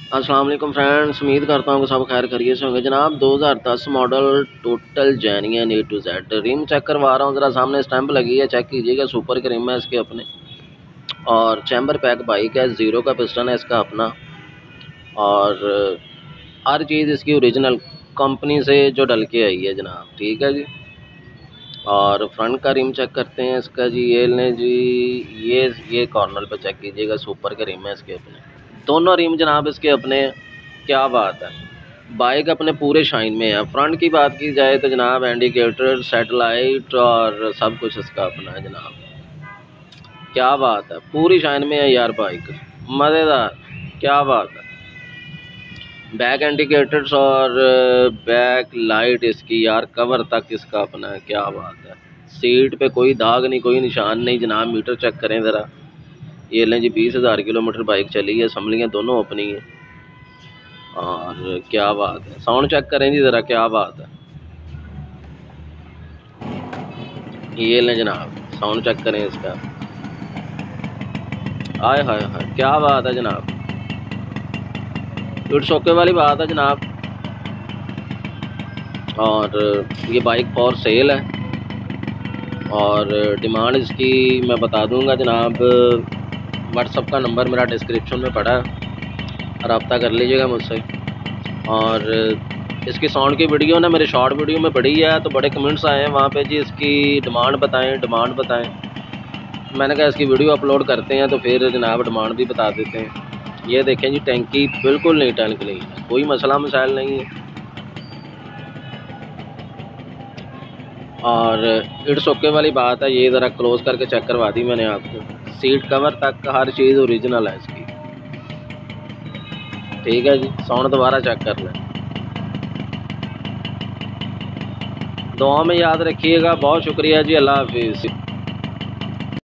अस्सलाम वालेकुम फ्रेंड्स, उम्मीद करता हूँ कि सब खैर खैरियत से होंगे। जनाब 2010 model total genuine A to Z rim check करवा रहा हूँ। ज़रा सामने स्टैंप लगी है, चेक कीजिएगा। सुपर के रिम है इसके अपने, और चैम्बर पैक बाइक है, ज़ीरो का पिस्टन है इसका अपना, और हर चीज़ इसकी ओरिजिनल कंपनी से जो डल के आई है जनाब। ठीक है जी। और फ्रंट का रिम चेक करते हैं इसका जी। ये लें जी, ये कॉर्नर पे चेक कीजिएगा। सुपर के रिम है इसके अपने, दोनों रिम जनाब इसके अपने। क्या बात है, बाइक अपने पूरे शाइन में है। फ्रंट की बात की जाए तो जनाब इंडिकेटर, सेटेलाइट और सब कुछ इसका अपना है जनाब। क्या बात है, पूरी शाइन में है यार बाइक, मज़ेदार। क्या बात है, बैक इंडिकेटर्स और बैक लाइट इसकी यार, कवर तक इसका अपना है। क्या बात है, सीट पे कोई दाग नहीं, कोई निशान नहीं जनाब। मीटर चेक करें ज़रा। ये लें जी, 20,000 किलोमीटर बाइक चली है। असम्बलियाँ दोनों अपनी हैं। और क्या बात है, साउंड चेक करें जी ज़रा। क्या बात है, ये लें जनाब, साउंड चेक करें इसका। आय हाय हाय, क्या बात है जनाब, इट्स ओके वाली बात है जनाब। और ये बाइक फॉर सेल है, और डिमांड इसकी मैं बता दूंगा जनाब। व्हाट्सअप का नंबर मेरा डिस्क्रिप्शन में पड़ा है, रब्ता कर लीजिएगा मुझसे। और इसकी साउंड की वीडियो ना मेरे शॉर्ट वीडियो में पड़ी है, तो बड़े कमेंट्स आए हैं वहाँ पे जी, इसकी डिमांड बताएं, डिमांड बताएं। मैंने कहा इसकी वीडियो अपलोड करते हैं तो फिर जनाब डिमांड भी बता देते हैं। ये देखें जी, टैंकी बिल्कुल नहीं टैंक नहीं है, कोई मसला मसाइल नहीं है। और इट्स ओके वाली बात है। ये ज़रा क्लोज करके चेक करवा दी मैंने आपको। सीट कवर तक हर चीज़ ओरिजिनल है इसकी। ठीक है जी, साउंड दोबारा चेक कर लें। दुआ में याद रखिएगा। बहुत शुक्रिया जी, अल्लाह हाफिज़।